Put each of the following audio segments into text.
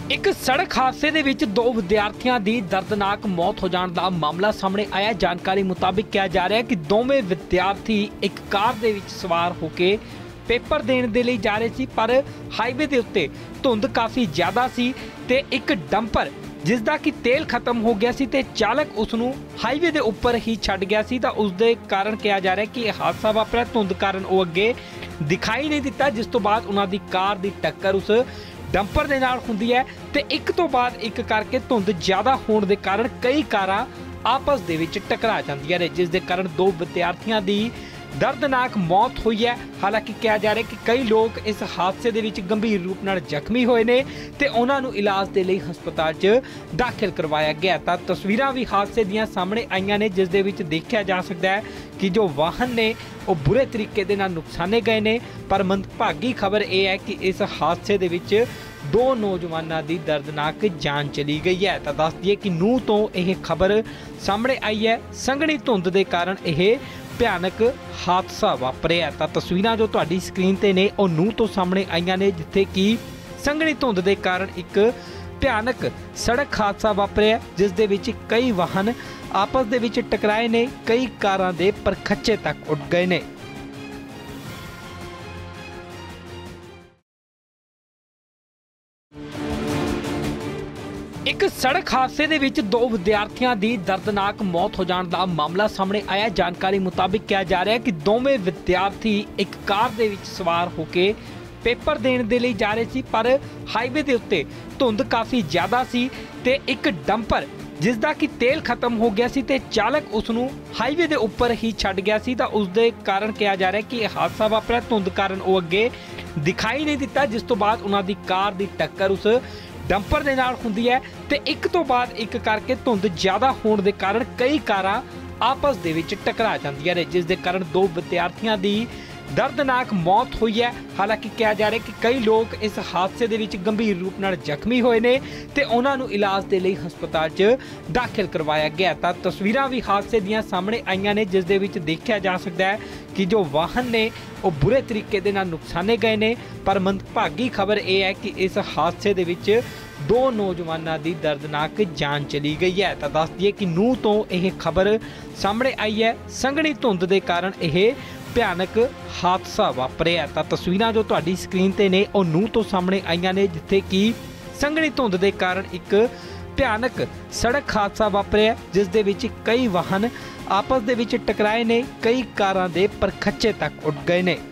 एक सड़क हादसे दे विच दो विद्यार्थियों की दर्दनाक मौत हो जाने का मामला सामने आया। जानकारी मुताबिक कहा जा रहा है कि दोवें विद्यार्थी एक कार दे विच सवार होके पेपर देने दे लई जा रहे सी, पर हाईवे के उत्ते धुंध काफ़ी ज़्यादा सी ते एक डंपर जिसका कि तेल खत्म हो गया सी ते चालक उसनू हाईवे के उपर ही छड्ड गया सी। तां उस दे कारण कहा जा रहा है कि हादसा वापरिया धुंध कारण वो अगे दिखाई नहीं दिता, जिस तो बाद उन्हां दी कार दी टक्कर उस डंपर दे नाल हुंदी है ते एक तो बाद एक करके धुंध ज़्यादा होने के कारण कई कारां आपस दे विच टकरा जांदियां ने, जिस दे कारण दो विद्यार्थियों की दर्दनाक मौत हुई है। हालांकि कहा जा रहा है कि कई लोग इस हादसे दे विच गंभीर रूप नाल जख्मी होए ने ते उन्हां नूं इलाज दे लई हस्पताल च दाखिल करवाया गया। तां तस्वीरां भी हादसे दियां सामने आईयां ने, जिस दे विच देखिया जा सकदा है कि जो वाहन ने वो बुरे तरीके दे नाल नुकसाने गए ने। पर मंदभागी खबर यह है कि इस हादसे दे विच दो नौजवानों की दर्दनाक जान चली गई है। तो दस दिए कि नूह तो यह खबर सामने आई है, संघनी धुंध के कारण यह भयानक हादसा वापरिया। तो तस्वीरां जो तुहाडी स्क्रीन ते ने वो नूह तो सामने आईयां ने, जिथे कि संघनी धुंध के कारण एक भयानक सड़क हादसा वापरिया, जिस दे विच कई वाहन आपस दे विच टकराए ने, कई कारां दे परखच्चे तक उड़ गए ने। एक सड़क हादसे दे विच दो विद्यार्थियों की दर्दनाक मौत हो जाने का मामला सामने आया। जानकारी मुताबिक कहा जा रहा है कि दोवें विद्यार्थी एक कार दे विच सवार होके पेपर देने दे लई जा रहे सी, पर हाईवे के उत्ते धुंध काफ़ी ज़्यादा सी ते एक डंपर जिसका कि तेल खत्म हो गया सी ते चालक उसनू हाईवे के उपर ही छड्ड गया सी। तां उस दे कारण कहा जा रहा है कि हादसा वापरिया धुंध कारण वो अगे दिखाई नहीं दिता, जिस तो बाद उन्हां दी कार दी टक्कर उस डंपर दे नाल हुंदी है ते एक तो बाद एक करके धुंध ज़्यादा होने के कारण कई कारां आपस दे विच टकरा जांदियां ने, जिस दे कारण दो विद्यार्थियों की दर्दनाक मौत हुई है। हालांकि कहा जा रहा है कि कई लोग इस हादसे दे विच गंभीर रूप नाल जख्मी होए ने ते उन्हां नूं इलाज दे लई हस्पताल च दाखिल करवाया गया। तां तस्वीरां भी हादसे दियां सामने आईयां ने, जिस दे विच देखिया जा सकदा है कि जो वाहन ने वो बुरे तरीके दे नाल नुकसाने गए ने। पर मंदभागी खबर यह है कि इस हादसे दे विच दो नौजवानों की दर्दनाक जान चली गई है। तो दस दिए कि नूह तो यह खबर सामने आई है, संघनी धुंध के कारण यह भयानक हादसा वापरिया। तो तस्वीरां जो तुहाडी स्क्रीन ते ने वो नूह तो सामने आईयां ने, जिथे कि संघनी धुंध के कारण एक भयानक सड़क हादसा वापरिया, जिस दे विच कई वाहन आपस दे विच टकराए ने, कई कारां दे परखच्चे तक उड़ गए ने।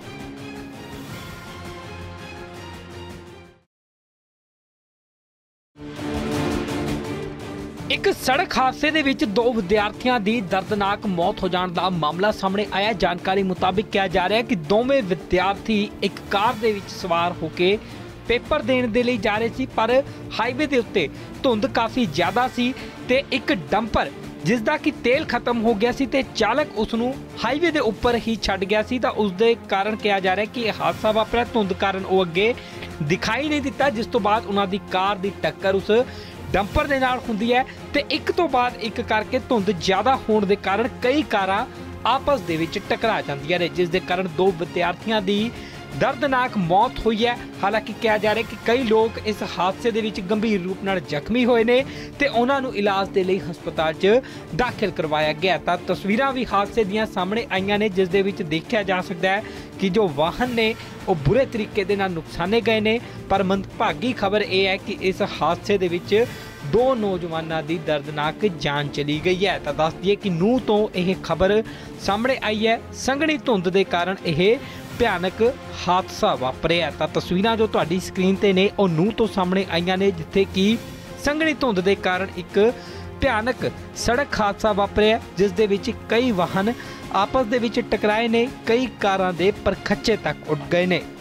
एक सड़क हादसे दे विच दो विद्यार्थियों की दर्दनाक मौत हो जाने का मामला सामने आया। जानकारी मुताबिक कहा जा रहा है कि दोवें विद्यार्थी एक कार दे विच सवार होके पेपर देने दे लई जा रहे सी, पर हाईवे के उत्ते धुंध काफ़ी ज़्यादा सी ते एक डंपर जिसका कि तेल खत्म हो गया सी ते चालक उसनू हाईवे के उपर ही छड्ड गया सी। तां उस दे कारण कहा जा रहा है कि हादसा वापरिया धुंध कारण वो अगे दिखाई नहीं दिता, जिस तो बाद उन्हां दी कार दी टक्कर उस डंपर दे नाल हुंदी है ते एक तो बाद एक करके धुंध ज़्यादा होने के कारण कई कारां आपस दे विच टकरा जांदियां ने, जिस दे कारण दो विद्यार्थियों की दर्दनाक मौत हुई है। हालांकि कहा जा रहा है कि कई लोग इस हादसे दे विच गंभीर रूप नाल जख्मी होए ने ते उन्हां नूं इलाज दे लई हस्पताल च दाखिल करवाया गया। तां तस्वीरां भी हादसे दियां सामने आईयां ने, जिस दे विच देखिया जा सकदा है कि जो वाहन ने वो बुरे तरीके दे नाल नुकसाने गए ने। पर मंदभागी खबर यह है कि इस हादसे दे विच दो नौजवानों की दर्दनाक जान चली गई है। तो दस दिए कि नूह तो यह खबर सामने आई है, संघनी धुंध के कारण यह भयानक हादसा वापरिया। तो तस्वीरां जो तुहाडी स्क्रीन ते ने वो नूह तो सामने आईयां ने, जिथे कि संघनी धुंध के कारण एक भयानक सड़क हादसा वापरिया, जिस दे विच कई वाहन आपस दे विच टकराए ने, कई कारां दे परखच्चे तक उड़ गए ने।